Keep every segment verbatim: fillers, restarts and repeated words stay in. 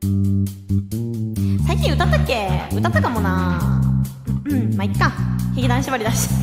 最近歌ったっけ？歌ったかもな。うん、まあいっか。ヒゲダン縛りだし。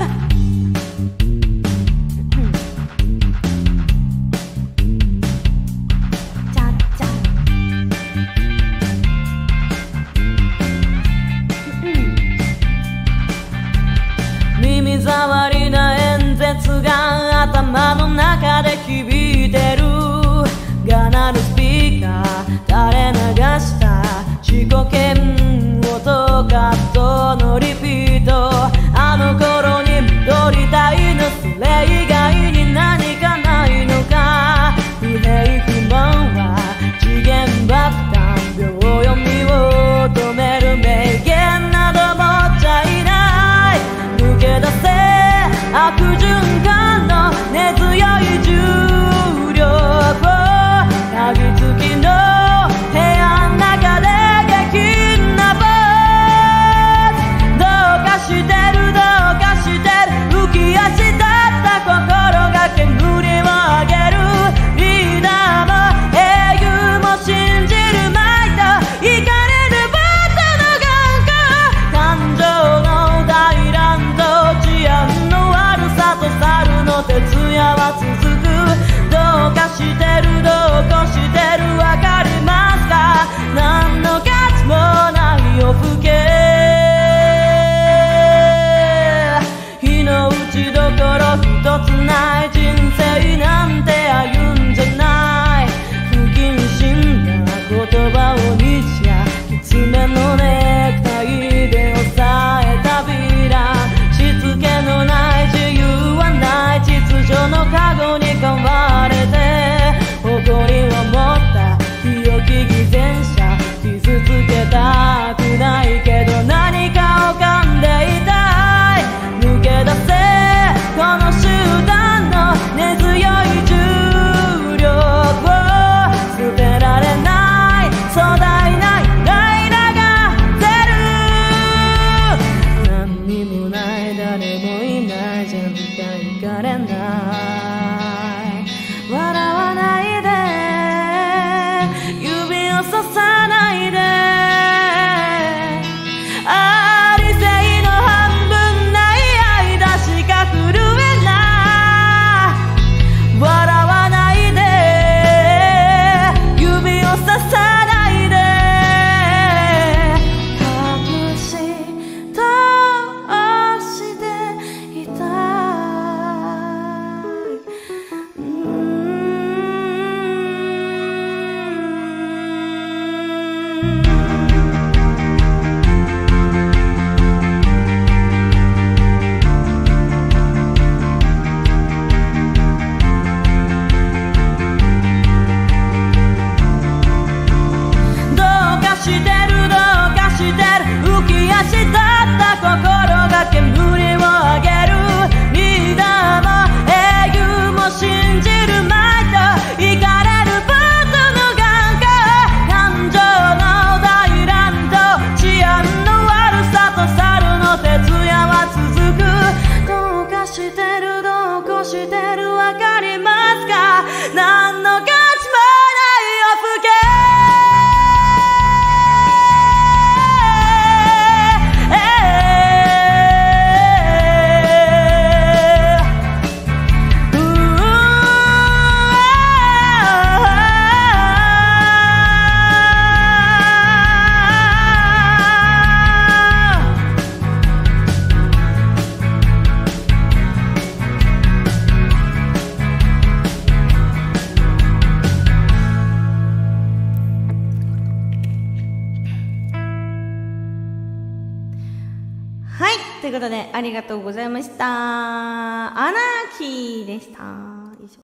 耳障りな演説が頭の中で響いてる。が鳴るスピーカー垂れ流した自己嫌悪とカットのリピート。あの頃に戻りたいの、それ以外に何かないのか。不平不満は次元爆弾、秒読みを止める名言など持っちゃいない。抜け出せ悪循環の根強い重力を。鍵付きの部屋の中で激なボーズ。どうかしてるどうかしてる、浮き足立った心が煙を上げる。リーダーも英雄も信じるまいといかれるボートの眼光。感情の大乱闘、治安の悪さと猿の徹夜は続く。どうかしてるどうかしてるわかりますか。何の価値もない夜更け。日の打ちどころ一つない人生なんて歩んじゃない。不謹慎な言葉をにしやきつめのネクタイで押さえたヴィラン。しつけのない自由はない秩序のカゴに変われて。誇りを持った清き偽善者、傷つけたくないけど何かを噛んでいたい。抜け出せこの集団の根強い重力を。捨てられない壮大なイライラが出る。何にもない誰もいないじゃんかいかれない。笑わないで指をささないで。あ理性の半分ない間しか震えない。笑わないで指をささないで。隠し通していたい。浮き足立った心が煙を上げる。リーダーも英雄も信じるまいといかれるボートの眼光。感情の大乱闘、治安の悪さと猿の徹夜は続く。どうかしてるどうかしてるわかりますか。何の価値もない夜更け。 はい、ということでありがとうございました。アナーキーでした。